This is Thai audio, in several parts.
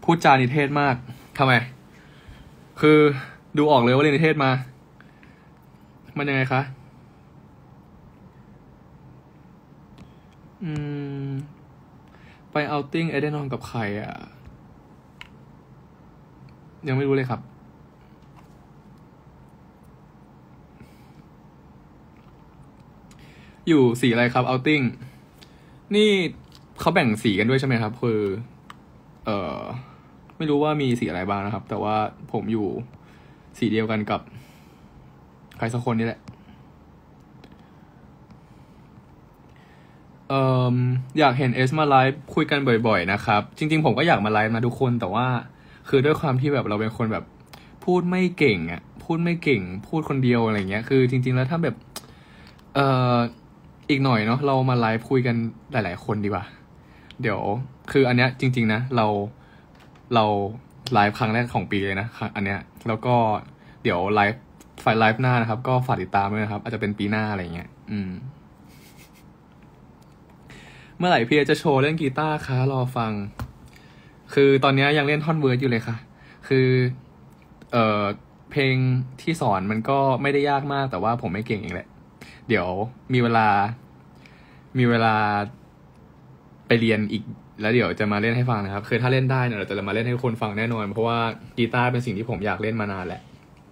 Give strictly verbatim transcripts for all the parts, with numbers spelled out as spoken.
พูดจานิเทศมากทำไมคือดูออกเลยว่าเรียนนิเทศมามันยังไงคะอืมไปเอาท์ติ้งเอเดนอนกับใครอ่ะยังไม่รู้เลยครับอยู่สีอะไรครับเอาท์ติ้งนี่เขาแบ่งสีกันด้วยใช่ไหมครับคือเออไม่รู้ว่ามีสีอะไรบ้างนะครับแต่ว่าผมอยู่สีเดียวกันกับใครสักคนนี่แหละเอ่ออยากเห็นเอสมาไลฟ์คุยกันบ่อยๆนะครับจริงๆผมก็อยากมาไลฟ์นะทุกคนแต่ว่าคือด้วยความที่แบบเราเป็นคนแบบพูดไม่เก่งอ่ะพูดไม่เก่งพูดคนเดียวอะไรเงี้ยคือจริงๆแล้วถ้าแบบเอ่ออีกหน่อยเนาะเรามาไลฟ์คุยกันหลายๆคนดีกว่าเดี๋ยวคืออันเนี้ยจริงๆนะเราเราไลฟ์ครั้งแรกของปีเลยนะอันเนี้ยแล้วก็เดี๋ยวไลฟ์ไฟไลฟ์หน้านะครับก็ฝากติดตามด้วยนะครับอาจจะเป็นปีหน้าอะไรเงี้ยอืมเมื่อไหร่พี่จะโชว์เล่นกีตาร์คะรอฟังคือตอนนี้ยังเล่นท่อนเวิร์ดอยู่เลยค่ะคือเอ่อเพลงที่สอนมันก็ไม่ได้ยากมากแต่ว่าผมไม่เก่งเองแหละเดี๋ยวมีเวลามีเวลาไปเรียนอีกแล้วเดี๋ยวจะมาเล่นให้ฟังนะครับคือถ้าเล่นได้เนี่ยเราจะมาเล่นให้คนฟังแน่นอนเพราะว่ากีตาร์เป็นสิ่งที่ผมอยากเล่นมานานแหละ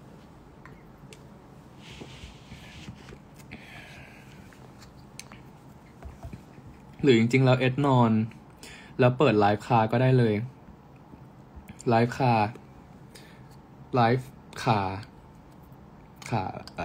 หรือจริงๆแล้วเอ็ดนอนแล้วเปิดไลฟ์คาก็ได้เลยไลฟ์คาไลฟ์คาคาอะไร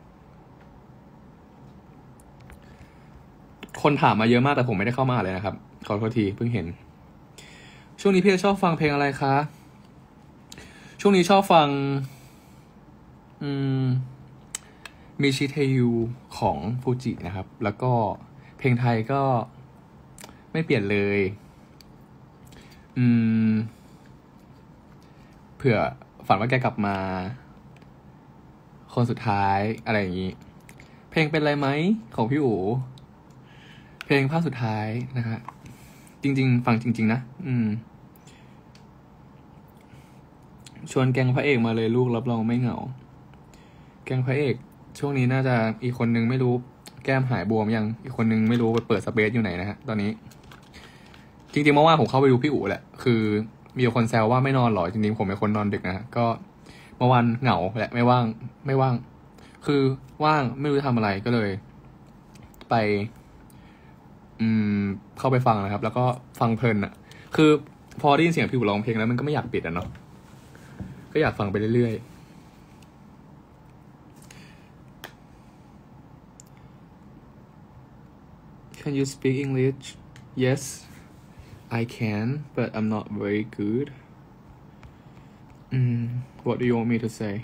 คนถามมาเยอะมากแต่ผมไม่ได้เข้ามาเลยนะครับขอโทษทีเพิ่งเห็นช่วงนี้พี่ชอบฟังเพลงอะไรคะช่วงนี้ชอบฟังอืมมิชิเทยูของฟูจินะครับแล้วก็เพลงไทยก็ไม่เปลี่ยนเลยอืมเผื่อฝันว่าแกกลับมาคนสุดท้ายอะไรอย่างนี้เพลงเป็นไรไหมของพี่อู๋เพลงภาคสุดท้ายนะครับจริงๆฟังจริงๆนะอืมชวนแกงพระเอกมาเลยลูกรับรองไม่เหงาแกงพระเอกช่วงนี้น่าจะอีกคนนึงไม่รู้แก้มหายบวมยังอีกคนนึงไม่รู้ไปเปิดสเปซอยู่ไหนนะฮะตอนนี้จริงๆเมื่อวานผมเข้าไปดูพี่อู๋แหละคือมีคนแซวว่าไม่นอนหรอจริงๆผมเป็นคนนอนดึกนะก็เมื่อวานเหงาแหละไม่ว่างไม่ว่างคือว่างไม่รู้จะทำอะไรก็เลยไปอืมเข้าไปฟังนะครับแล้วก็ฟังเพลินอ่ะคือพอได้ยินเสียงพี่อู๋ร้องเพลงแล้วมันก็ไม่อยากปิดอ่ะเนาะก็อยากฟังไปเรื่อยๆ Can you speak English? Yes, I can, but I'm not very good. Mm, what do you want me to say?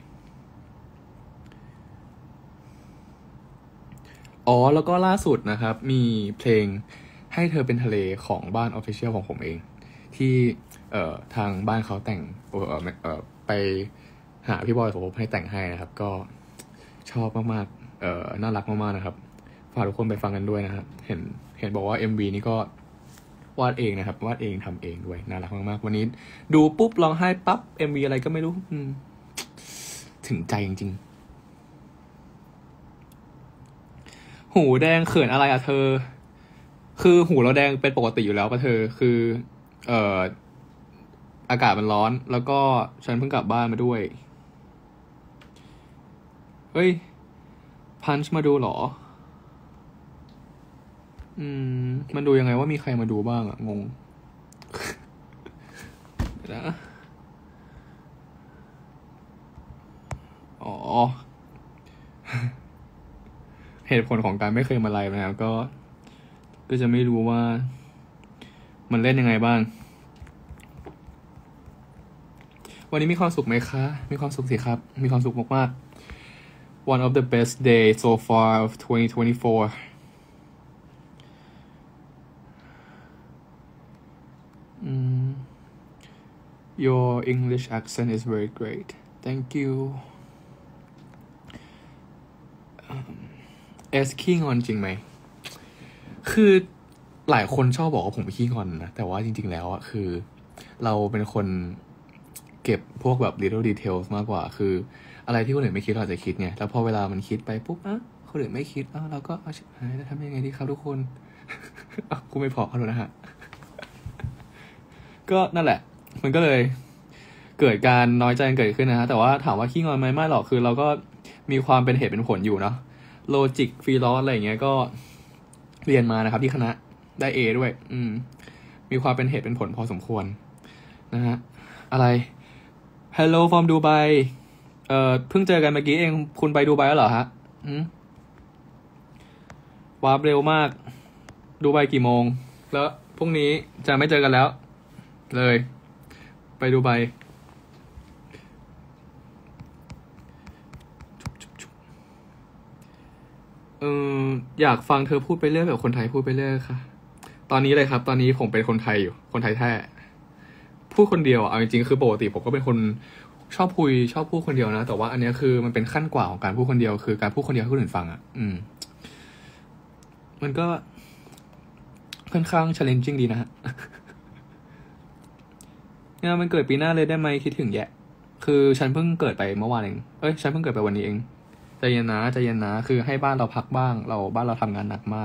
อ๋อแล้วก็ล่าสุดนะครับมีเพลงให้เธอเป็นทะเลของบ้าน Official ของผมเองที่เอ่อทางบ้านเขาแต่งเอ่อเอ่อไปหาพี่บอยของผมให้แต่งให้นะครับก็ชอบมากๆเอ่อน่ารักมากๆนะครับฝากทุกคนไปฟังกันด้วยนะครับเห็นเห็นบอกว่า เอ็ม วี นี่ก็วาดเองนะครับวาดเองทำเองด้วยน่ารักมากๆวันนี้ดูปุ๊บร้องไห้ปั๊บ เอ็ม วี อะไรก็ไม่รู้ถึงใจจริงๆหูแดงเขินอะไรอ่ะเธอคือหูเราแดงเป็นปกติอยู่แล้วป่ะเธอคือเอ่ออากาศมันร้อนแล้วก็ฉันเพิ่งกลับบ้านมาด้วยเฮ้ยพันช์มาดูเหรออืมมันดูยังไงว่ามีใครมาดูบ้างอะงงนะอ๋อเหตุผลของการไม่เคยมาไลฟ์นะครับก็ก็จะไม่รู้ว่ามันเล่นยังไงบ้างวันนี้มีความสุขไหมคะมีความสุขสิครับมีความสุขมากๆ one of the best day so far of twenty twenty-four mm, your English accent is very great thank youเอสขี้งอนจริงไหมคือหลายคนชอบบอกว่าผมขี้งอนนะแต่ว่าจริงๆแล้วอะคือเราเป็นคนเก็บพวกแบบ little details มากกว่าคืออะไรที่คนอื่นไม่คิดเราจะคิดไงแล้วพอเวลามันคิดไปปุ๊บอ่ะคนอื่นไม่คิดอ่ะเราก็เอาชิบหายจะทำยังไงดีครับทุกคน อ่ะกูไม่พอขอโทษนะฮะ ก็นั่นแหละ มันก็เลยเกิดการน้อยใจกันเกิดขึ้นนะฮะแต่ว่าถามว่าขี้งอนไหมไม่หรอกคือเราก็มีความเป็นเหตุเป็นผลอยู่เนาะโลจิกฟรีลอสอะไรอย่างเงี้ยก็เรียนมานะครับที่คณะได้ A ด้วย อืม มีความเป็นเหตุเป็นผลพอสมควรนะฮะอะไร Hello from Dubai เอ่อเพิ่งเจอกันเมื่อกี้เองคุณไปดูไบแล้วเหรอฮะอืมวาร์ปเร็วมากดูไบกี่โมงแล้วพรุ่งนี้จะไม่เจอกันแล้วเลยไปดูไบเอออยากฟังเธอพูดไปเรื่อยแบบคนไทยพูดไปเรื่อยค่ะตอนนี้เลยครับตอนนี้ผมเป็นคนไทยอยู่คนไทยแท้พูดคนเดียวเอาจริงๆคือปกติผมก็เป็นคนชอบคุยชอบพูดคนเดียวนะแต่ว่าอันนี้คือมันเป็นขั้นกว่าของการพูดคนเดียวคือการพูดคนเดียวให้คนอื่นฟังอ่ะอืมมันก็ค่อนข้าง challenging ดีนะฮะ เนี่ยมันเกิดปีหน้าเลยได้ไหมคิดถึงแยะคือฉันเพิ่งเกิดไปเมื่อวานเองเอ้ยฉันเพิ่งเกิดไปวันนี้เองใจเย็นนะใจเย็นนะคือให้บ้านเราพักบ้างเราบ้านเราทำงานหนักมาก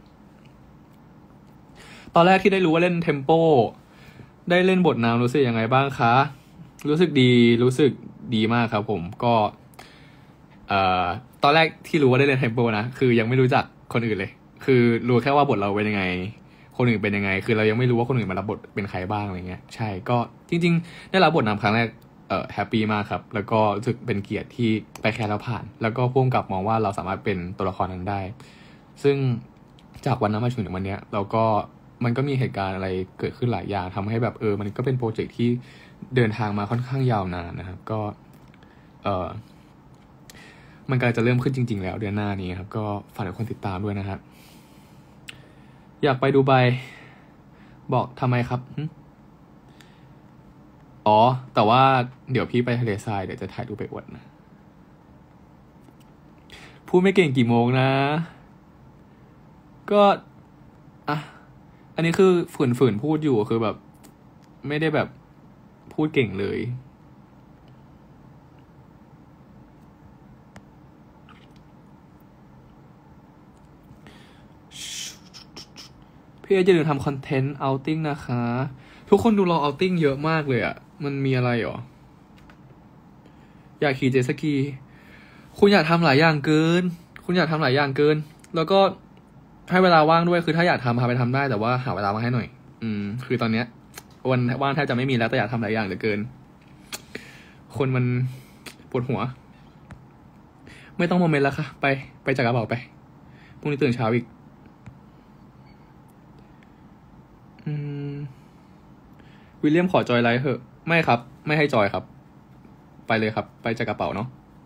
ตอนแรกที่ได้รู้ว่าเล่นเทมโปได้เล่นบทนำรู้สึกยังไงบ้างคะรู้สึกดีรู้สึกดีมากครับผมก็เอ่อตอนแรกที่รู้ว่าได้เล่นเทมโปนะคือยังไม่รู้จักคนอื่นเลยคือรู้แค่ว่าบทเราเป็นยังไงคนอื่นเป็นยังไงคือเรายังไม่รู้ว่าคนอื่นมารับบทเป็นใครบ้างอะไรเงี้ยใช่ก็จริงๆได้รับบทนำครั้งแรกเอ่อแฮปปี้มากครับแล้วก็รู้สึกเป็นเกียรติที่ไปแคสแล้วผ่านแล้วก็พุ่งกลับมองว่าเราสามารถเป็นตัวละครนั้นได้ซึ่งจากวันนั้นมาถึงวันนี้เราก็มันก็มีเหตุการณ์อะไรเกิดขึ้นหลายอย่างทำให้แบบเออมันก็เป็นโปรเจกต์ที่เดินทางมาค่อนข้างยาวนานนะครับก็เออมันกำลังจะเริ่มขึ้นจริงๆแล้วเดือนหน้านี้ครับก็ฝากทุกคนติดตามด้วยนะครับอยากไปดูไบบอกทำไมครับอ๋อแต่ว่าเดี๋ยวพี่ไปทะเลทรายเดี๋ยวจะถ่ายรูปไปอวดนะพูดไม่เก่งกี่โมงนะก็อ่ะอันนี้คือฝืนๆพูดอยู่คือแบบไม่ได้แบบพูดเก่งเลยพี่จะเดินทำคอนเทนต์เอาติ้งนะคะทุกคนดูรอเอาติ้งเยอะมากเลยอ่ะมันมีอะไรหรออยากขี่เจ็ตสกีคุณอยากทำหลายอย่างเกินคุณอยากทำหลายอย่างเกินแล้วก็ให้เวลาว่างด้วยคือถ้าอยากทำพาไปทำได้แต่ว่าหาเวลามาให้หน่อยอืมคือตอนเนี้ยวันว่างแทบจะไม่มีแล้วแต่อยากทำหลายอย่างเหลือเกินคนมันปวดหัวไม่ต้องโมเมนต์แล้วค่ะไปไปจัดกระเป๋าไปพรุ่งนี้ตื่นเช้าอีกอืมวิลเลียมขอจอยไลท์เหอะไม่ครับไม่ให้จอยครับไปเลยครับไปจัดกระเป๋าเนาะ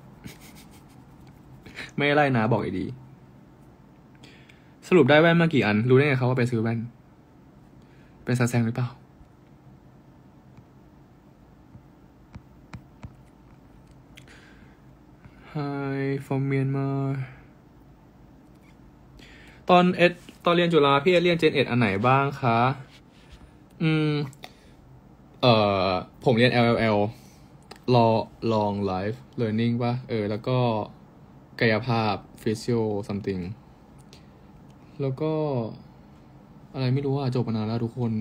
ไม่ไล่นะบอกดีสรุปได้แว่นมากี่อันรู้ได้ไงเขาว่าไปซื้อแว่นเป็นซาแซงหรือเปล่า Hi from Myanmar ตอนเอ็ดตอนเรียนจุฬาพี่เอ็ดเรียนเจนเอ็ดอันไหนบ้างคะอืมเอ่อผมเรียน แอล แอล แอล Law Long Life Learning ป่ะเออแล้วก็กายภาพ Physio something แล้วก็อะไรไม่รู้อ่ะจบมานานแล้วทุกคน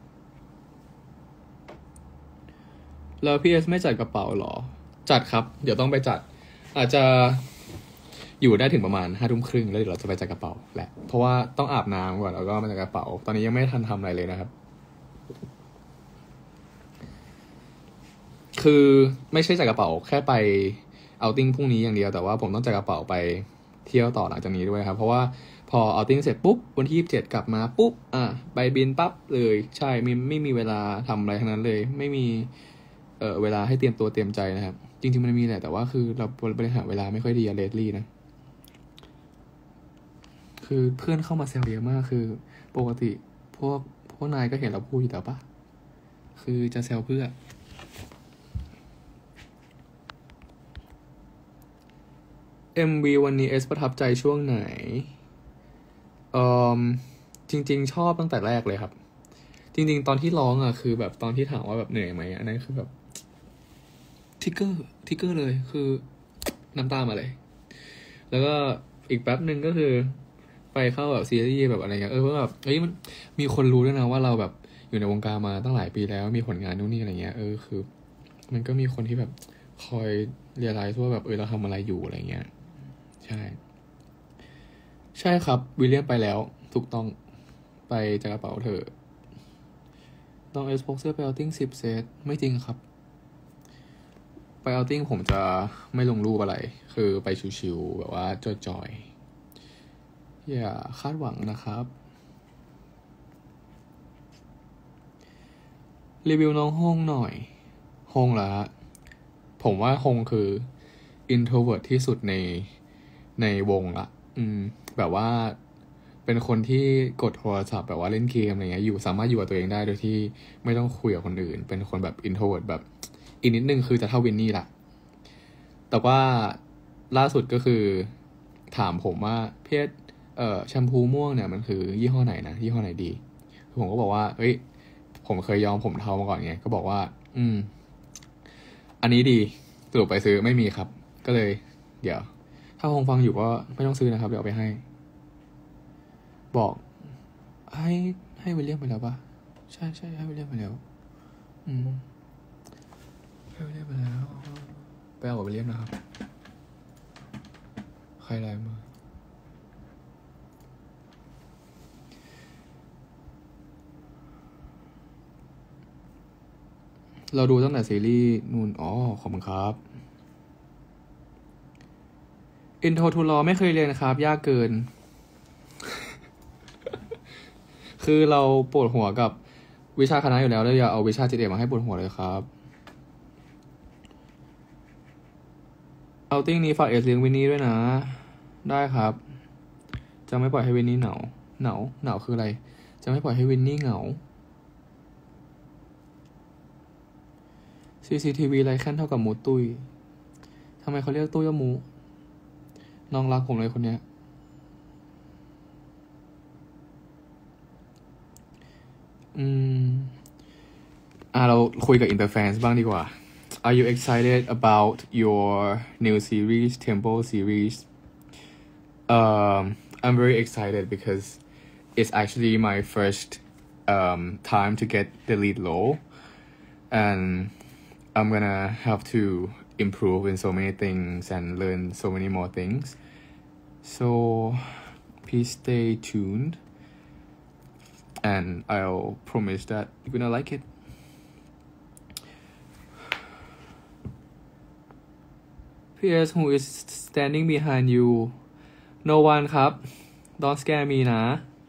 แล้วพี่เอสไม่จัดกระเป๋าหรอจัดครับเดี๋ยวต้องไปจัดอาจจะอยู่ได้ถึงประมาณห้าทุ่มครึ่งแล้วเดี๋ยวเราจะไปจัดกระเป๋าแหละเพราะว่าต้องอาบน้ำก่อนแล้วก็มาจัดกระเป๋าตอนนี้ยังไม่ทันทำอะไรเลยนะครับคือไม่ใช่จัดกระเป๋าแค่ไปเอาติ้งพรุ่งนี้อย่างเดียวแต่ว่าผมต้องจัดกระเป๋าไปเที่ยวต่อหลังจากนี้ด้วยครับเพราะว่าพอเอาติ้งเสร็จปุ๊บวันที่ยี่สิบเจ็ดกลับมาปุ๊บอ่ะไปบินปั๊บเลยใช่ไม่ไม่มีเวลาทำอะไรทั้งนั้นเลยไม่มีเอ่อเวลาให้เตรียมตัวเตรียมใจนะครับจริงๆมันมีแหละแต่ว่าคือเราบริหารเวลาไม่ค่อยดีอะเลดลี่นะคือเพื่อนเข้ามาแซวเยอะมากคือปกติพวกพวกนายก็เห็นเราพูดอยู่แต่ปะคือจะแซวเพื่อเอ็ม วี วันนี้เอสประทับใจช่วงไหนเอ่อจริงๆชอบตั้งแต่แรกเลยครับจริงๆตอนที่ร้องอ่ะคือแบบตอนที่ถามว่าแบบเหนื่อยไหมอันนั้นคือแบบทิกเกอร์ทิกเกอร์เลยคือน้ำตามาเลยแล้วก็อีกแป๊บหนึ่งก็คือไปเข้าแบบซีรีส์แบบอะไรเงี้ยเออว่าแบบเอ้ยมันมีคนรู้ด้วยนะว่าเราแบบอยู่ในวงการมาตั้งหลายปีแล้วมีผลงานนู่นนี่อะไรเงี้ยเออคือมันก็มีคนที่แบบคอยเรียลไลซ์ว่าแบบเออเราทำอะไรอยู่อะไรเงี้ยใช่ใช่ครับวิลเลียมไปแล้วถูกต้องไปจากกระเป๋าเธอต้องเอสพกเสื้อไปเอาติ้งสิบเซตไม่จริงครับไปเอาติ้งผมจะไม่ลงรูปอะไรคือไปชิวๆแบบว่าจอยๆอย่าคาดหวังนะครับรีวิวน้องฮงหน่อยฮงเหรอฮะผมว่าฮงคือ introvert ที่สุดในในวงละอืมแบบว่าเป็นคนที่กดโทรศัพท์แบบว่าเล่นเกมอะไรเงี้ยอยู่สามารถอยู่กับตัวเองได้โดยที่ไม่ต้องคุยกับคนอื่นเป็นคนแบบ introvert แบบอีกนิดนึงคือจะเท่าวินนี่ละแต่ว่าล่าสุดก็คือถามผมว่าเพชรเอ่อแชมพูม่วงเนี่ยมันคือยี่ห้อไหนนะยี่ห้อไหนดีผมก็บอกว่าเฮ้ยผมเคยยอมผมเทามาก่อนไงก็บอกว่าอืมอันนี้ดีสรุปไปซื้อไม่มีครับก็เลยเดี๋ยวถ้าคงฟังอยู่ก็ไม่ต้องซื้อนะครับเดี๋ยวเอาไปให้บอกให้ให้วิลเลียมไปแล้วปะใช่ใช่ให้วิลเลียมไปแล้วอืมให้วิลเลียมไปแล้วไปเอากับวิลเลียมนะครับใครไลน์มาเราดูตั้งแต่ซีรีส์นู่นอ๋อขอบคุณครับอินโทรทูลอไม่เคยเรียนนะครับยากเกิน คือเราปวดหัวกับวิชาคณะอยู่แล้วแล้วอย่าเอาวิชาจิตเอกมาให้ปวดหัวเลยครับเอาติ้งนี้ฝากเอสเลี้ยงวินนี่ด้วยนะได้ครับจะไม่ปล่อยให้วินนี่เหงาเหงาเหงาคืออะไรจะไม่ปล่อยให้วินนี่เหงา ซี ซี ที วี ไรแค่นเท่ากับมูตุ้ยทำไมเขาเรียกตุ้ยว่ามูน้องรักผมเลยคนเนี้ยอืมอ่ะเราคุยกับอินเตอร์แฟนบ้างดีกว่า Are you excited about your new series Temple series um I'm very excited because it's actually my first um time to get the lead role and I'm gonna have to improve in so many things and learn so many more things so please stay tuned and I'll promise that you're gonna like itพี เอส who is standing behind you no one ครับ don't scare me นะ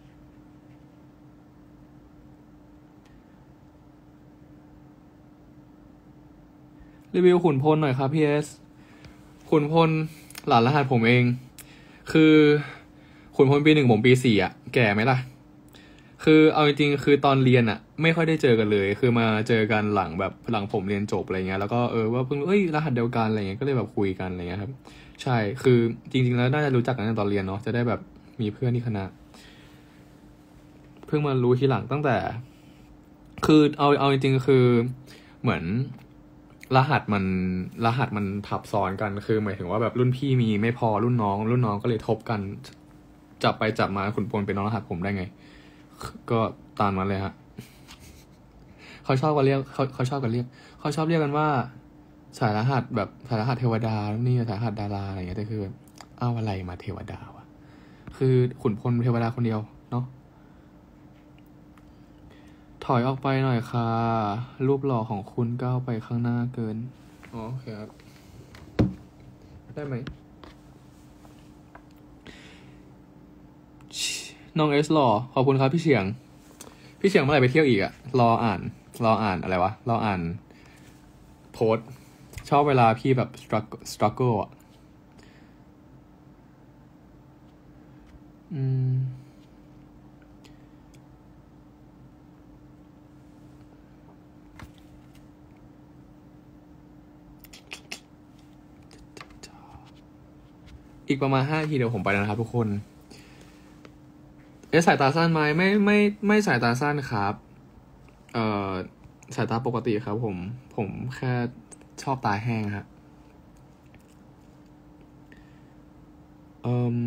รีวิวขุนพลหน่อยครับ พี เอส ขุนพลหลานรหัสผมเองคือขุนพลปีหนึ่งผมปีสี่อ่ะแก่ไหมล่ะคือเอาจริงๆคือตอนเรียนอ่ะไม่ค่อยได้เจอกันเลยคือมาเจอกันหลังแบบหลังผมเรียนจบอะไรเงี้ยแล้วก็เออว่าเพิ่งเอ้ยรหัสเดียวกันอะไรเงี้ยก็เลยแบบคุยกันอะไรเงี้ยครับใช่คือจริงๆแล้วน่าจะรู้จักกันตั้งแต่ตอนเรียนเนาะจะได้แบบมีเพื่อนที่คณะเพิ่งมารู้ทีหลังตั้งแต่คือเอาเอาจริงๆคือเหมือนรหัสมันรหัสมันทับซ้อนกันคือหมายถึงว่าแบบรุ่นพี่มีไม่พอรุ่นน้องรุ่นน้องก็เลยทบกันจับไปจับมาขุนพลเป็นน้องรหัสผมได้ไงก็ตามนั้นเลยฮะเขาชอบกันเรียกเขาเขาชอบกันเรียกเขาชอบเรียกกันว่าสายรหัสแบบสายรหัสเทวดานี่สายรหัสดาราอะไรอย่างเงี้ยแต่คือแบบอ้าวอะไรมาเทวดาวะคือขุนพลเทวดาคนเดียวเนาะถอยออกไปหน่อยค่ะรูปหล่อของคุณก้าวไปข้างหน้าเกินอ๋อโอเคครับได้ไหมน้องเอสหล่อขอบคุณครับพี่เฉียงพี่เฉียงเมื่อไหร่ไปเที่ยวอีกอะรออ่านรออ่านอะไรวะรออ่านโพสชอบเวลาพี่แบบ struggle struggle อ่ะอืมอีกประมาณห้านาทีเดี๋ยวผมไปแล้วนะครับทุกคนเอ๊ะสายตาสั้นไหมไม่ไม่ไม่สายตาสั้นครับเอ่อสายตาปกติครับผมผมแค่ชอบตาแห้งฮะเอ่อ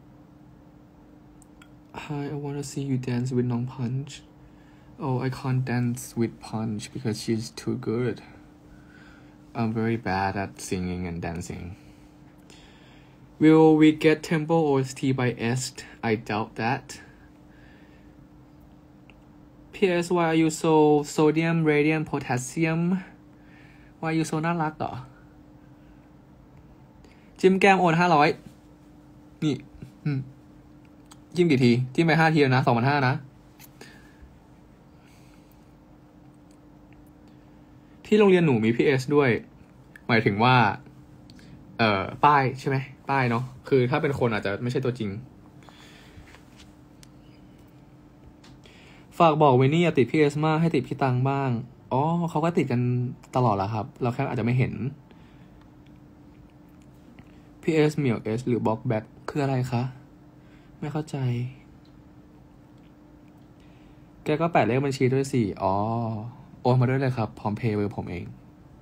Hi I wanna see you dance with น้อง Punch Oh I can't dance with Punch because she's too good I'm very bad at singing and dancing Will we get Temple โอ เอส ที by Est I doubt thatพี เอส why are you so sodium radium potassium why are you so น่ารักเหรอจิ้มแก้มโอนห้าร้อยนี่จิ้มกี่ทีจิ้มไปห้าทีแล้วนะสองพันห้านะที่โรงเรียนหนูมี พี เอส ด้วยหมายถึงว่าเอ่อป้ายใช่ไหมป้ายเนาะคือถ้าเป็นคนอาจจะไม่ใช่ตัวจริงฝากบอกเวนี่อย่าติด พี เอส มากให้ติดพี่ตังบ้างอ๋อเขาก็ติดกันตลอดแหละครับเราแค่อาจจะไม่เห็น พี เอส เหมียว S หรือบล็อกแบ็คคืออะไรคะไม่เข้าใจแกก็แปะเลขบัญชีด้วยสิอ๋อโอนมาด้วยเลยครับพร้อมเพย์เบอร์ผมเอง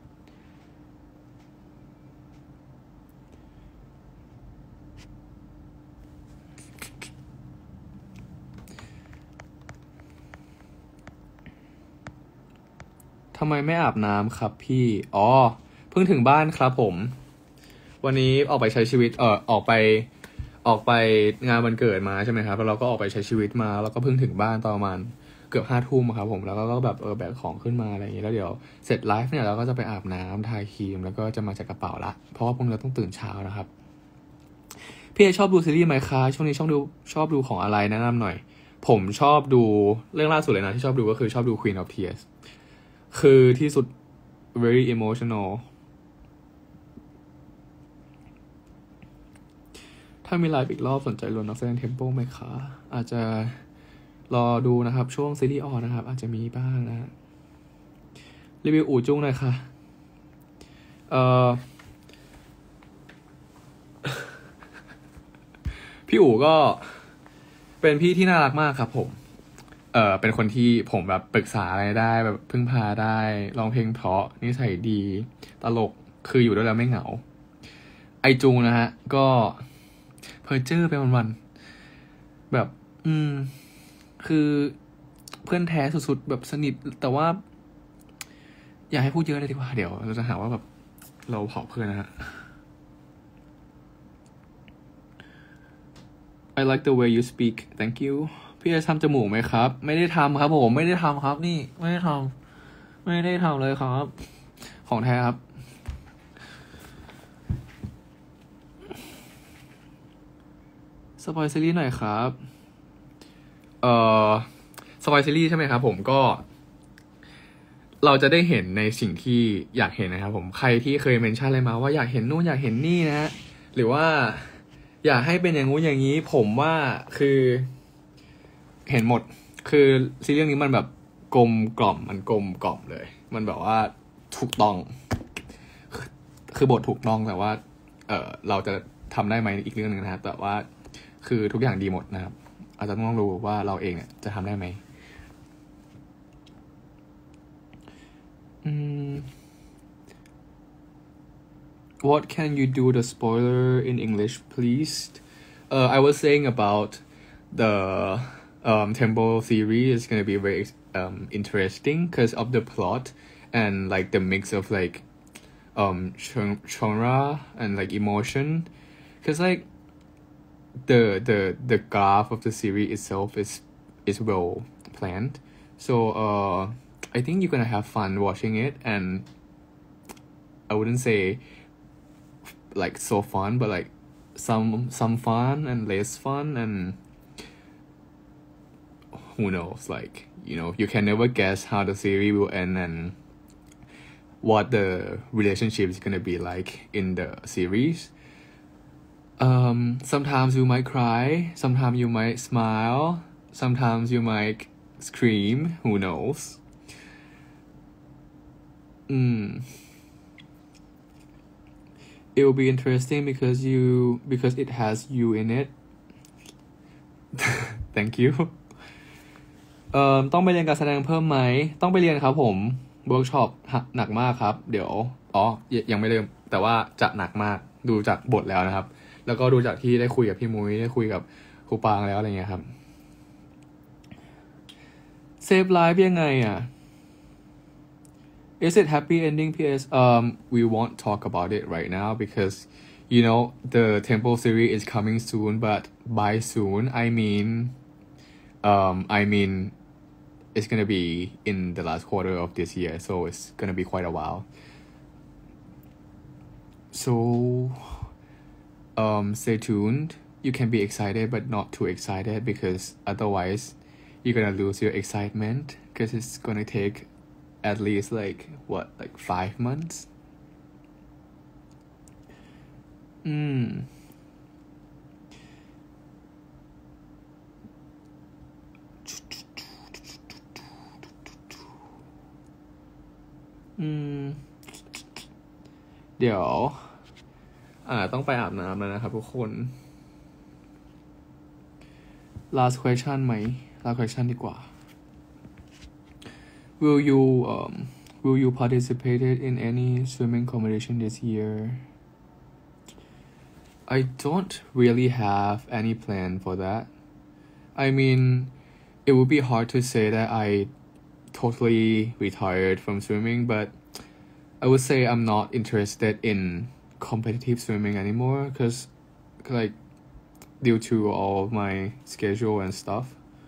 ทำไมไม่อาบน้ำครับพี่อ๋อเพิ่งถึงบ้านครับผมวันนี้ออกไปใช้ชีวิตเออออกไปออกไปงานวันเกิดมาใช่ไหมครับแล้วเราก็ออกไปใช้ชีวิตมาแล้วก็เพิ่งถึงบ้านตอนประมาณเกือบห้าทุ่มครับผมแล้วก็แบบเออแบกของขึ้นมาอะไรอย่างเงี้ยแล้วเดี๋ยวเสร็จไลฟ์เนี่ยเราก็จะไปอาบน้ำทาครีมแล้วก็จะมาจัดกระเป๋าละเพราะว่าพรุ่งนี้เราต้องตื่นเช้านะครับพี่ชอบดูซีรีส์ไหมคะช่วงนี้ชอบดูชอบดูของอะไรแนะนำหน่อยผมชอบดูเรื่องล่าสุดเลยนะที่ชอบดูก็คือชอบดู Queen of Tears คือที่สุด very emotional ถ้ามีไลฟ์อีกรอบสนใจรวมนักแสดงเทมโปไหมคะอาจจะรอดูนะครับช่วงซีรีส์ออนนะครับอาจจะมีบ้างนะรีวิวอู่จุ้งหน่อยค่ะเอ่อ พี่อู๋ก็เป็นพี่ที่น่ารักมากครับผมเอ่อเป็นคนที่ผมแบบปรึกษาอะไรได้แบบพึ่งพาได้ร้องเพลงเพราะนิสัยดีตลกคืออยู่ด้วยแล้วไม่เหงาไอจุงนะฮะก็เพอเจอร์ไปวันๆแบบอืมคือเพื่อนแท้สุดๆแบบสนิทแต่ว่าอย่าให้พูดเยอะเลยดีกว่าเดี๋ยวเราจะหาว่าแบบเราเผาเพื่อนนะฮะ I like the way you speak thank you พี่จะทำจมูกไหมครับไม่ได้ทำครับผมไม่ได้ทำครับนี่ไม่ได้ทำไม่ได้ทำเลยครับของแท้ครับสปอยซีรีส์หน่อยครับเอ่อสปอยซีรีส์ใช่ไหมครับผมก็เราจะได้เห็นในสิ่งที่อยากเห็นนะครับผมใครที่เคยเมนชั่นอะไรมาว่าอยากเห็นนู่นอยากเห็นนี่นะฮะหรือว่าอยากให้เป็นอย่างงู้นอย่างนี้ผมว่าคือเห็นหมดคือซีรีส์เรื่องนี้มันแบบกลมกล่อมมันกลมกล่อมเลยมันแบบว่าถูกต้องคือบทถูกต้องแต่ว่าเออเราจะทำได้ไหมอีกเรื่องนึงนะครับแต่ว่าคือทุกอย่างดีหมดนะครับอาจจะต้องรู้ว่าเราเองเนี่ยจะทำได้ไหมอืม What can you do the spoiler in English please uh, I was saying about the um, Temple series is going to be very um, interesting because of the plot and like the mix of like um genre and like emotion because like the the the graph of the series itself is is well planned so uh I think you're gonna have fun watching it and I wouldn't say like so fun but like some some fun and less fun and who knows like you know you can never guess how the series will end and what the relationship is gonna be like in the series um sometimes you might cry sometimes you might smile sometimes you might scream who knows mm. It will be interesting because you because it has you in it thank you เอ่อต้องไปเรียนการแสดงเพิ่มไหมต้องไปเรียนครับผมเวิร์กช็อปหนักมากครับเดี๋ยวอ๋อยังไม่เริ่มแต่ว่าจะหนักมากดูจากบทแล้วนะครับแล้วก็ดูจากที่ได้คุยกับพี่มุ้ยได้คุยกับครูปางแล้วอะไรเงี้ยครับเซฟไลฟ์ยังไงอ่ะ Is it happy ending พี เอส um we won't talk about it right now because you know the Temple series is coming soon but by soon I mean um I mean it's gonna be in the last quarter of this year so it's gonna be quite a while so um stay tuned you can be excited but not too excited because otherwise you're gonna lose your excitement because it's gonna take at least like what like five months อืมอืมเดี๋ยวอ่าต้องไปอาบน้ำแล้วนะครับทุกคน last question ไหม last question ดีกว่า will you um will you participated in any swimming competition this year I don't really have any plan for that I mean it would be hard to say that I totally retired from swimming but I would say I'm not interested in competitive swimming anymore because like due to all of my schedule and stuff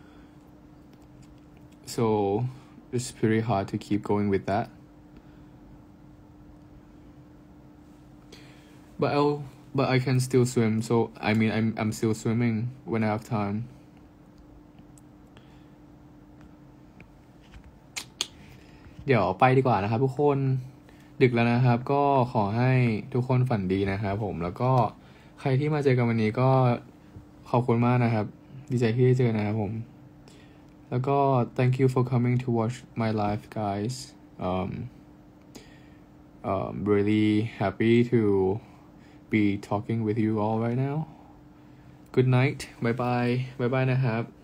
so it's pretty hard to keep going with that but I'll but I can still swim so I mean I'm I'm still swimming when I have timeเดี๋ยวไปดีกว่านะครับทุกคนดึกแล้วนะครับก็ขอให้ทุกคนฝันดีนะครับผมแล้วก็ใครที่มาเจอกันวันนี้ก็ขอบคุณมากนะครับดีใจที่ได้เจอนะครับผมแล้วก็ thank you for coming to watch my live guys um um really happy to be talking with you all right now good night bye bye bye bye นะครับ